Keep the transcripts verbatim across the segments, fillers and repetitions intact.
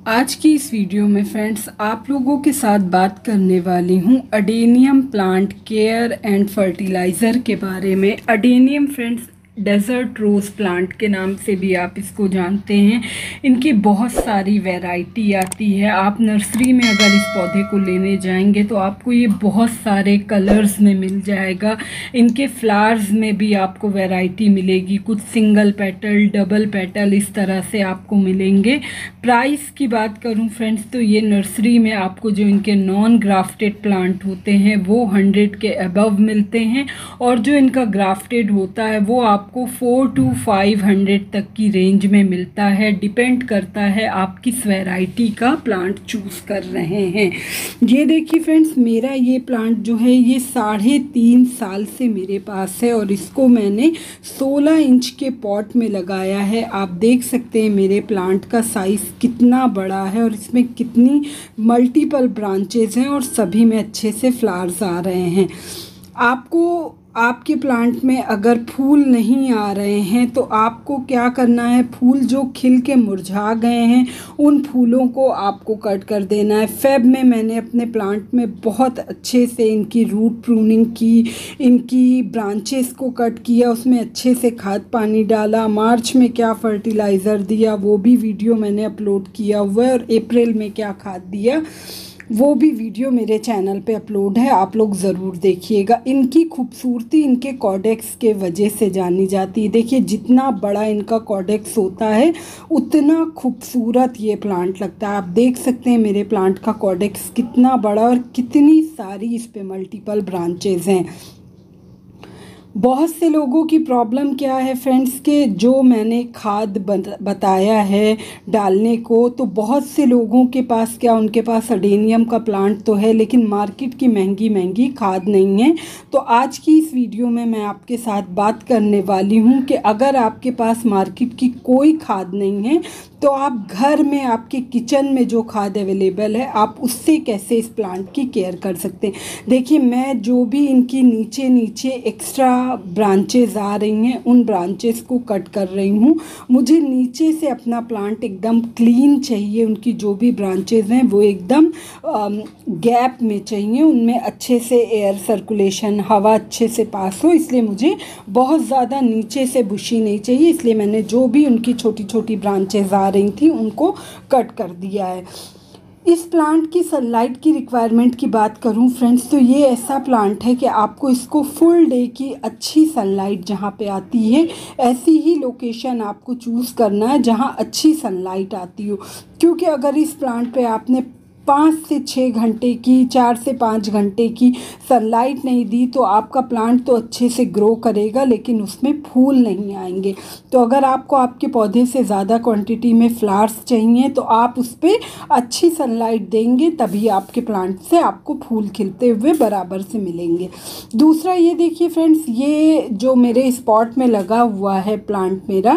आज की इस वीडियो में फ्रेंड्स आप लोगों के साथ बात करने वाली हूँ adenium plant care and fertiliser के बारे में। Adenium friends desert rose plant के नाम से भी आप इसको जानते हैं। इनकी बहुत सारी वैरायटी आती है। आप नर्सरी में अगर इस पौधे को लेने जाएंगे तो आपको ये बहुत सारे कलर्स में मिल जाएगा। इनके फ्लावर्स में भी आपको वैरायटी मिलेगी, कुछ सिंगल पेटल, डबल पेटल, इस तरह से आपको मिलेंगे। प्राइस की बात करूं फ्रेंड्स तो ये नर्सरी में आपको जो इनके नॉन ग्राफ्टेड प्लांट होते हैं वो हंड्रेड के अबव मिलते हैं, और जो इनका ग्राफ्टेड होता है वो आपको फोर टू फाइव हंड्रेड तक की रेंज में मिलता है। डिपेंड करता है आप किस वैरायटी का प्लांट चूज़ कर रहे हैं। ये देखिए फ्रेंड्स, मेरा ये प्लांट जो है ये साढ़े तीन साल से मेरे पास है और इसको मैंने सोलह इंच के पॉट में लगाया है। आप देख सकते हैं मेरे प्लांट का साइज़ कितना बड़ा है और इसमें कितनी मल्टीपल ब्रांचेज हैं और सभी में अच्छे से फ्लावर्स आ रहे हैं। आपको आपके प्लांट में अगर फूल नहीं आ रहे हैं तो आपको क्या करना है, फूल जो खिल के मुरझा गए हैं उन फूलों को आपको कट कर देना है। फेब में मैंने अपने प्लांट में बहुत अच्छे से इनकी रूट प्रूनिंग की, इनकी ब्रांचेस को कट किया, उसमें अच्छे से खाद पानी डाला। मार्च में क्या फर्टिलाइज़र दिया वो भी वीडियो मैंने अपलोड किया हुआ है, और अप्रैल में क्या खाद दिया वो भी वीडियो मेरे चैनल पे अपलोड है, आप लोग ज़रूर देखिएगा। इनकी खूबसूरती इनके कॉडेक्स के वजह से जानी जाती है। देखिए जितना बड़ा इनका कॉडेक्स होता है उतना खूबसूरत ये प्लांट लगता है। आप देख सकते हैं मेरे प्लांट का कॉडेक्स कितना बड़ा और कितनी सारी इस पे मल्टीपल ब्रांचेज हैं। बहुत से लोगों की प्रॉब्लम क्या है फ्रेंड्स के जो मैंने खाद बताया है डालने को, तो बहुत से लोगों के पास क्या, उनके पास अडेनियम का प्लांट तो है लेकिन मार्केट की महंगी महंगी खाद नहीं है। तो आज की इस वीडियो में मैं आपके साथ बात करने वाली हूँ कि अगर आपके पास मार्केट की कोई खाद नहीं है तो आप घर में आपके किचन में जो खाद अवेलेबल है आप उससे कैसे इस प्लांट की केयर कर सकते हैं। देखिए मैं जो भी इनकी नीचे नीचे एक्स्ट्रा ब्रांचेस आ रही हैं उन ब्रांचेस को कट कर रही हूँ। मुझे नीचे से अपना प्लांट एकदम क्लीन चाहिए, उनकी जो भी ब्रांचेस हैं वो एकदम गैप में चाहिए, उनमें अच्छे से एयर सर्कुलेशन, हवा अच्छे से पास हो। इसलिए मुझे बहुत ज़्यादा नीचे से बुशी नहीं चाहिए, इसलिए मैंने जो भी उनकी छोटी छोटी ब्रांचेस आ रही थी उनको कट कर दिया है। इस प्लांट की सनलाइट की रिक्वायरमेंट की बात करूं फ्रेंड्स तो ये ऐसा प्लांट है कि आपको इसको फुल डे की अच्छी सनलाइट जहां पे आती है ऐसी ही लोकेशन आपको चूज़ करना है जहां अच्छी सनलाइट आती हो। क्योंकि अगर इस प्लांट पे आपने पाँच से छः घंटे की, चार से पाँच घंटे की सनलाइट नहीं दी तो आपका प्लांट तो अच्छे से ग्रो करेगा लेकिन उसमें फूल नहीं आएंगे। तो अगर आपको आपके पौधे से ज़्यादा क्वांटिटी में फ्लावर्स चाहिए तो आप उस पर अच्छी सनलाइट देंगे, तभी आपके प्लांट से आपको फूल खिलते हुए बराबर से मिलेंगे। दूसरा ये देखिए फ्रेंड्स, ये जो मेरे स्पॉट में लगा हुआ है प्लांट मेरा,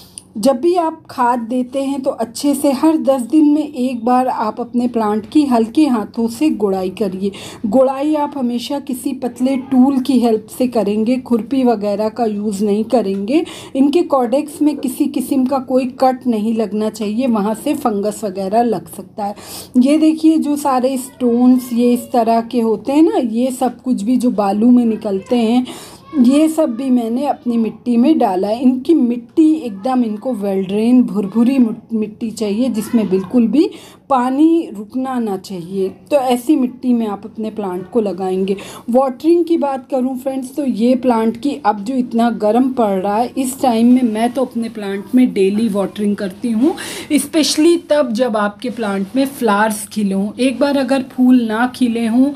जब भी आप खाद देते हैं तो अच्छे से हर दस दिन में एक बार आप अपने प्लांट की हल्के हाथों से गुड़ाई करिए। गुड़ाई आप हमेशा किसी पतले टूल की हेल्प से करेंगे, खुरपी वगैरह का यूज़ नहीं करेंगे। इनके कॉडेक्स में किसी किस्म का कोई कट नहीं लगना चाहिए, वहाँ से फंगस वगैरह लग सकता है। ये देखिए जो सारे स्टोन्स ये इस तरह के होते हैं ना, ये सब कुछ भी जो बालू में निकलते हैं ये सब भी मैंने अपनी मिट्टी में डाला है। इनकी मिट्टी एकदम इनको वेल ड्रेन भुरभुरी मिट्टी चाहिए जिसमें बिल्कुल भी पानी रुकना ना चाहिए। तो ऐसी मिट्टी में आप अपने प्लांट को लगाएंगे। वाटरिंग की बात करूं फ्रेंड्स तो ये प्लांट की अब जो इतना गर्म पड़ रहा है इस टाइम में मैं तो अपने प्लांट में डेली वाटरिंग करती हूँ, स्पेशली तब जब आपके प्लांट में फ्लावर्स खिले हों। एक बार अगर फूल ना खिले हों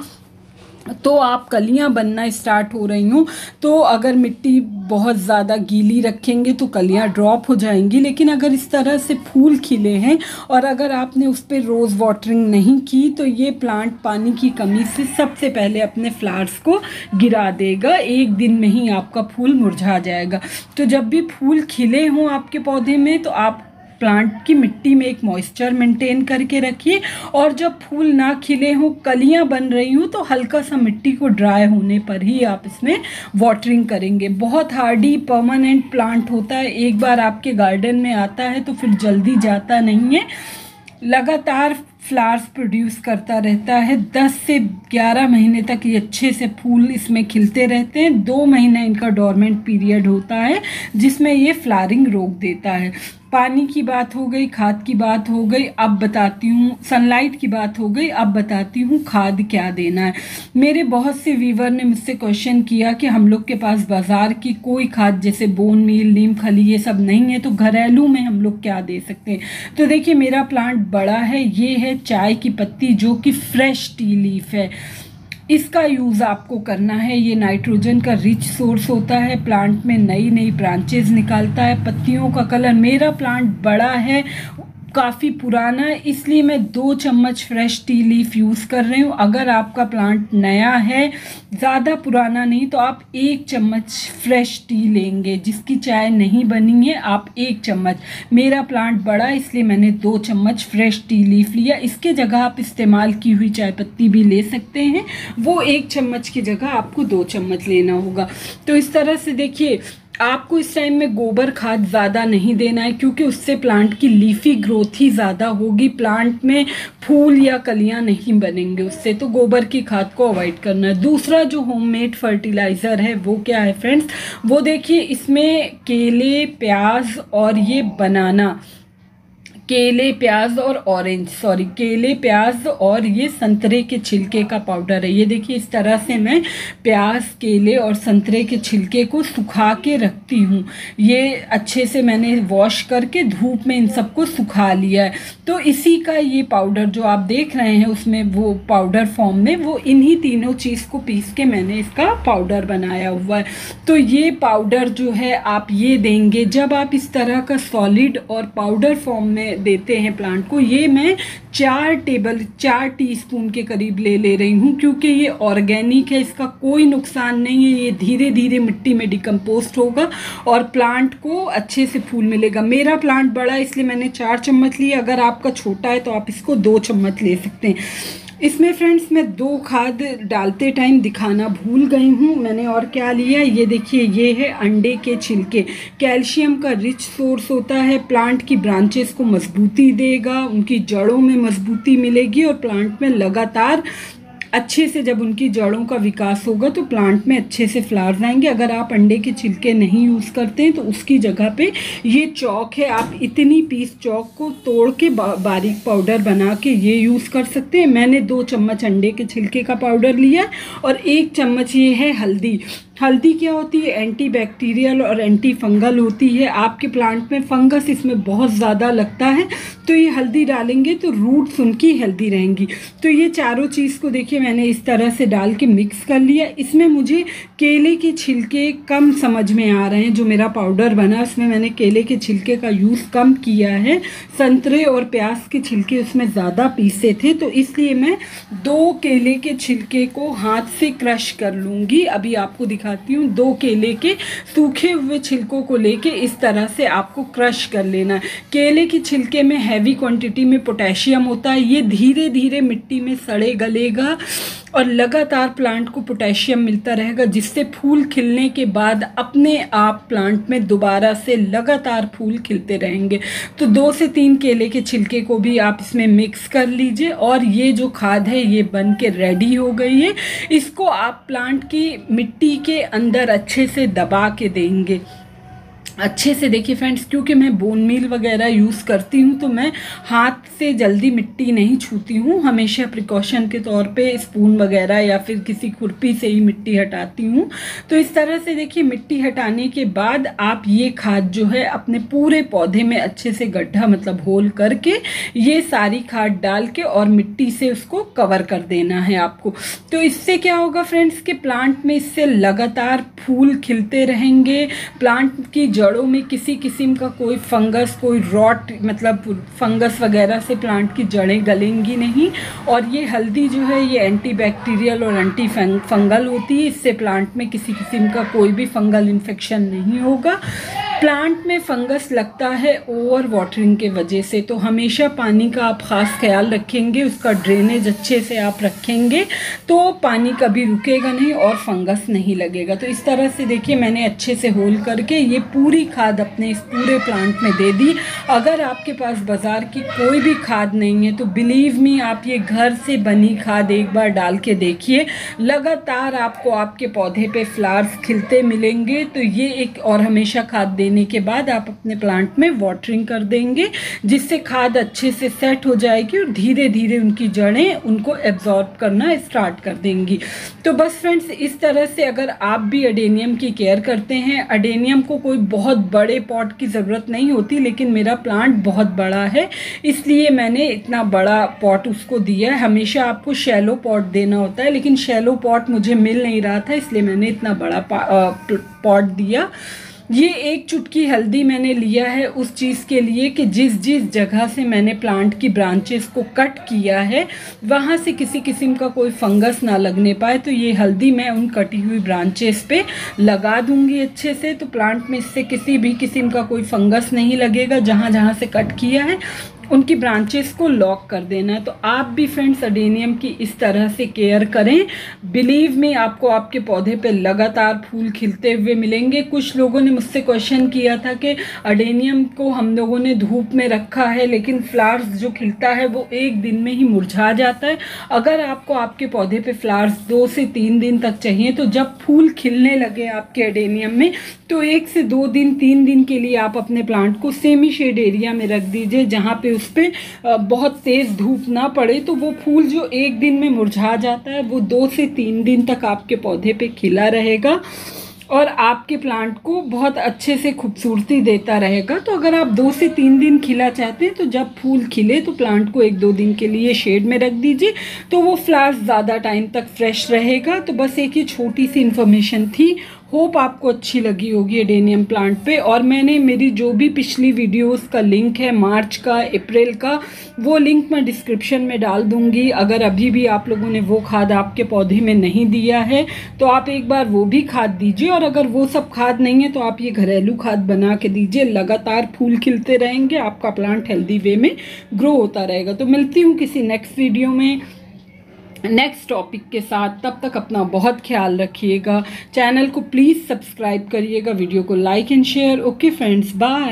तो आप कलियां बनना स्टार्ट हो रही हूँ तो अगर मिट्टी बहुत ज़्यादा गीली रखेंगे तो कलियां ड्रॉप हो जाएंगी। लेकिन अगर इस तरह से फूल खिले हैं और अगर आपने उस पर रोज़ वाटरिंग नहीं की तो ये प्लांट पानी की कमी से सबसे पहले अपने फ्लावर्स को गिरा देगा, एक दिन में ही आपका फूल मुरझा जाएगा। तो जब भी फूल खिले हों आपके पौधे में तो आप प्लांट की मिट्टी में एक मॉइस्चर मेंटेन करके रखिए, और जब फूल ना खिले हों, कलियां बन रही हों तो हल्का सा मिट्टी को ड्राई होने पर ही आप इसमें वाटरिंग करेंगे। बहुत हार्डी परमानेंट प्लांट होता है, एक बार आपके गार्डन में आता है तो फिर जल्दी जाता नहीं है। लगातार फ्लावर्स प्रोड्यूस करता रहता है। दस से ग्यारह महीने तक ये अच्छे से फूल इसमें खिलते रहते हैं। दो महीने इनका डोरमेंट पीरियड होता है जिसमें ये फ्लावरिंग रोक देता है। पानी की बात हो गई, खाद की बात हो गई, अब बताती हूँ सनलाइट की बात हो गई, अब बताती हूँ खाद क्या देना है। मेरे बहुत से व्यूवर ने मुझसे क्वेश्चन किया कि हम लोग के पास बाज़ार की कोई खाद जैसे बोन मील, नीम खली ये सब नहीं है, तो घरेलू में हम लोग क्या दे सकते हैं। तो देखिए मेरा प्लांट बड़ा है, ये है चाय की पत्ती जो कि फ्रेश टी लीफ है। इसका यूज़ आपको करना है। ये नाइट्रोजन का रिच सोर्स होता है, प्लांट में नई नई ब्रांचेस निकालता है। पत्तियों का कलर, मेरा प्लांट बड़ा है, काफ़ी पुराना है, इसलिए मैं दो चम्मच फ्रेश टी लीफ यूज़ कर रही हूँ। अगर आपका प्लांट नया है, ज़्यादा पुराना नहीं, तो आप एक चम्मच फ्रेश टी लेंगे। जिसकी चाय नहीं बनी है आप एक चम्मच। मेरा प्लांट बड़ा इसलिए मैंने दो चम्मच फ्रेश टी लीफ लिया। इसके जगह आप इस्तेमाल की हुई चाय पत्ती भी ले सकते हैं, वो एक चम्मच की जगह आपको दो चम्मच लेना होगा। तो इस तरह से देखिए आपको इस टाइम में गोबर खाद ज़्यादा नहीं देना है, क्योंकि उससे प्लांट की लीफी ग्रोथ ही ज़्यादा होगी, प्लांट में फूल या कलियां नहीं बनेंगे उससे। तो गोबर की खाद को अवॉइड करना है। दूसरा जो होममेड फर्टिलाइज़र है वो क्या है फ्रेंड्स, वो देखिए इसमें केले, प्याज और ये बनाना, केले, प्याज और ऑरेंज सॉरी केले, प्याज और ये संतरे के छिलके का पाउडर है। ये देखिए इस तरह से मैं प्याज, केले और संतरे के छिलके को सुखा के रखती हूँ। ये अच्छे से मैंने वॉश करके धूप में इन सबको सुखा लिया है। तो इसी का ये पाउडर जो आप देख रहे हैं उसमें वो पाउडर फॉर्म में, वो इन्हीं तीनों चीज़ को पीस के मैंने इसका पाउडर बनाया हुआ है। तो ये पाउडर जो है आप ये देंगे जब आप इस तरह का सॉलिड और पाउडर फॉर्म में देते हैं प्लांट को। ये मैं चार टेबल चार टीस्पून के करीब ले ले रही हूँ, क्योंकि ये ऑर्गेनिक है, इसका कोई नुकसान नहीं है। ये धीरे धीरे मिट्टी में डिकम्पोस्ट होगा और प्लांट को अच्छे से फूल मिलेगा। मेरा प्लांट बड़ा है इसलिए मैंने चार चम्मच लिए, अगर आपका छोटा है तो आप इसको दो चम्मच ले सकते हैं। इसमें फ्रेंड्स मैं दो खाद डालते टाइम दिखाना भूल गई हूँ। मैंने और क्या लिया, ये देखिए ये है अंडे के छिलके। कैल्शियम का रिच सोर्स होता है, प्लांट की ब्रांचेस को मजबूती देगा, उनकी जड़ों में मजबूती मिलेगी और प्लांट में लगातार अच्छे से जब उनकी जड़ों का विकास होगा तो प्लांट में अच्छे से फ्लावर्स आएंगे। अगर आप अंडे के छिलके नहीं यूज़ करते हैं तो उसकी जगह पे ये चौक है, आप इतनी पीस चौक को तोड़ के बा, बारीक पाउडर बना के ये यूज़ कर सकते हैं। मैंने दो चम्मच अंडे के छिलके का पाउडर लिया और एक चम्मच ये है हल्दी। हल्दी क्या होती है, एंटी बैक्टीरियल और एंटी फंगल होती है। आपके प्लांट में फंगस इसमें बहुत ज़्यादा लगता है, तो ये हल्दी डालेंगे तो रूट्स उनकी हेल्दी रहेंगी। तो ये चारों चीज़ को देखिए मैंने इस तरह से डाल के मिक्स कर लिया। इसमें मुझे केले के छिलके कम समझ में आ रहे हैं, जो मेरा पाउडर बना उसमें मैंने केले के छिलके का यूज़ कम किया है। संतरे और प्याज के छिलके उसमें ज़्यादा पीसे थे, तो इसलिए मैं दो केले के छिलके को हाथ से क्रश कर लूँगी। अभी आपको दिखाती हूँ। दो केले के सूखे हुए छिलकों को लेके इस तरह से आपको क्रश कर लेना है। केले के छिलके में हैवी क्वांटिटी में पोटेशियम होता है, ये धीरे धीरे मिट्टी में सड़े गलेगा और लगातार प्लांट को पोटेशियम मिलता रहेगा, जिससे फूल खिलने के बाद अपने आप प्लांट में दोबारा से लगातार फूल खिलते रहेंगे। तो दो से तीन केले के छिलके को भी आप इसमें मिक्स कर लीजिए और ये जो खाद है ये बन के रेडी हो गई है। इसको आप प्लांट की मिट्टी के अंदर अच्छे से दबा के देंगे। अच्छे से देखिए फ्रेंड्स, क्योंकि मैं बोन मील वगैरह यूज़ करती हूँ तो मैं हाथ से जल्दी मिट्टी नहीं छूती हूँ, हमेशा प्रिकॉशन के तौर पे स्पून वगैरह या फिर किसी खुरपी से ही मिट्टी हटाती हूँ। तो इस तरह से देखिए मिट्टी हटाने के बाद आप ये खाद जो है अपने पूरे पौधे में अच्छे से गड्ढा मतलब होल करके ये सारी खाद डाल के और मिट्टी से उसको कवर कर देना है आपको। तो इससे क्या होगा फ्रेंड्स कि प्लांट में इससे लगातार फूल खिलते रहेंगे, प्लांट की जड़ों में किसी किस्म का कोई फंगस, कोई रॉट मतलब फंगस वगैरह से प्लांट की जड़ें गलेंगी नहीं। और ये हल्दी जो है ये एंटी बैक्टीरियल और एंटी फंगल होती है, इससे प्लांट में किसी किस्म का कोई भी फंगल इन्फेक्शन नहीं होगा। प्लांट में फंगस लगता है ओवर वाटरिंग के वजह से, तो हमेशा पानी का आप ख़ास ख्याल रखेंगे, उसका ड्रेनेज अच्छे से आप रखेंगे तो पानी कभी रुकेगा नहीं और फंगस नहीं लगेगा। तो इस तरह से देखिए मैंने अच्छे से होल करके ये पूरी खाद अपने इस पूरे प्लांट में दे दी। अगर आपके पास बाज़ार की कोई भी खाद नहीं है तो बिलीव मी आप ये घर से बनी खाद एक बार डाल के देखिए, लगातार आपको आपके पौधे पे फ्लावर्स खिलते मिलेंगे। तो ये एक और हमेशा खाद देने के बाद आप अपने प्लांट में वाटरिंग कर देंगे, जिससे खाद अच्छे से सेट हो जाएगी और धीरे धीरे उनकी जड़ें उनको एब्जॉर्ब करना स्टार्ट कर देंगी। तो बस फ्रेंड्स, इस तरह से अगर आप भी अडेनियम की केयर करते हैं, अडेनियम को कोई बहुत बड़े पॉट की ज़रूरत नहीं होती, लेकिन मेरा प्लांट बहुत बड़ा है इसलिए मैंने इतना बड़ा पॉट उसको दिया है। हमेशा आपको शैलो पॉट देना होता है, लेकिन शैलो पॉट मुझे मिल नहीं रहा था इसलिए मैंने इतना बड़ा पॉट दिया। ये एक चुटकी हल्दी मैंने लिया है उस चीज़ के लिए कि जिस जिस जगह से मैंने प्लांट की ब्रांचेस को कट किया है वहाँ से किसी किस्म का कोई फंगस ना लगने पाए। तो ये हल्दी मैं उन कटी हुई ब्रांचेस पे लगा दूंगी अच्छे से, तो प्लांट में इससे किसी भी किस्म का कोई फंगस नहीं लगेगा। जहाँ जहाँ से कट किया है उनकी ब्रांचेस को लॉक कर देना है। तो आप भी फ्रेंड्स अडेनियम की इस तरह से केयर करें, बिलीव में आपको आपके पौधे पे लगातार फूल खिलते हुए मिलेंगे। कुछ लोगों ने मुझसे क्वेश्चन किया था कि अडेनियम को हम लोगों ने धूप में रखा है लेकिन फ्लावर्स जो खिलता है वो एक दिन में ही मुरझा जाता है। अगर आपको आपके पौधे पे फ्लावर्स दो से तीन दिन तक चाहिए तो जब फूल खिलने लगे आपके अडेनियम में तो एक से दो दिन तीन दिन के लिए आप अपने प्लांट को सेमी शेड एरिया में रख दीजिए, जहाँ पे उस पर बहुत तेज़ धूप ना पड़े। तो वो फूल जो एक दिन में मुरझा जाता है वो दो से तीन दिन तक आपके पौधे पे खिला रहेगा और आपके प्लांट को बहुत अच्छे से खूबसूरती देता रहेगा। तो अगर आप दो से तीन दिन खिला चाहते हैं तो जब फूल खिले तो प्लांट को एक दो दिन के लिए शेड में रख दीजिए, तो वो फ्लावर्स ज़्यादा टाइम तक फ्रेश रहेगा। तो बस एक ही छोटी सी इन्फॉर्मेशन थी, होप आपको अच्छी लगी होगी अडेनियम प्लांट पे। और मैंने मेरी जो भी पिछली वीडियोस का लिंक है मार्च का, अप्रैल का, वो लिंक मैं डिस्क्रिप्शन में डाल दूंगी। अगर अभी भी आप लोगों ने वो खाद आपके पौधे में नहीं दिया है तो आप एक बार वो भी खाद दीजिए, और अगर वो सब खाद नहीं है तो आप ये घरेलू खाद बना के दीजिए। लगातार फूल खिलते रहेंगे, आपका प्लांट हेल्दी वे में ग्रो होता रहेगा। तो मिलती हूँ किसी नेक्स्ट वीडियो में नेक्स्ट टॉपिक के साथ। तब तक अपना बहुत ख्याल रखिएगा। चैनल को प्लीज़ सब्सक्राइब करिएगा, वीडियो को like and share. Okay friends, bye.